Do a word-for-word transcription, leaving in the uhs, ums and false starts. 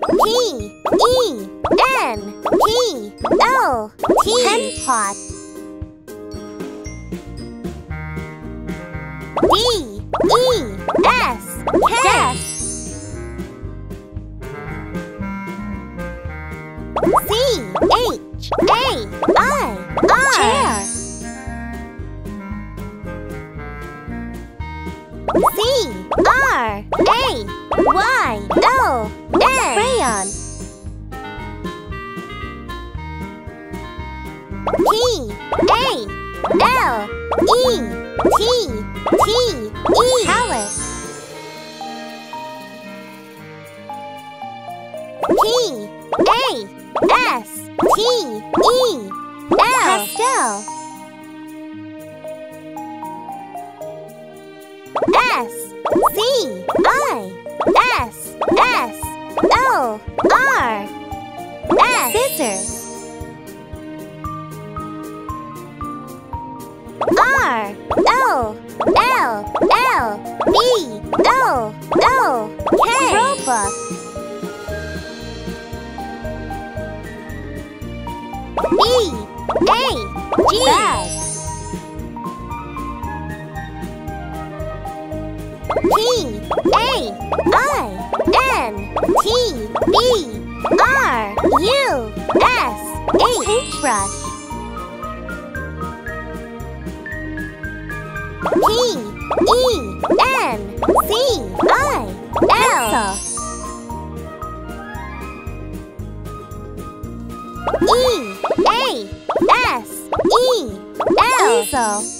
P E N P O T. Pen pot. D E S K. Desk. C H A I R. Chair. C R A Y O N. Crayon. P A L E T T E. Palette. P A S T E L. Pastel. S C I S S O R. S. Scissors. R O L L B O O K. Roebuck. B A G. Bag. P A I N T B R U S H. Paintbrush. P E N C I L. E A S E L. Easel.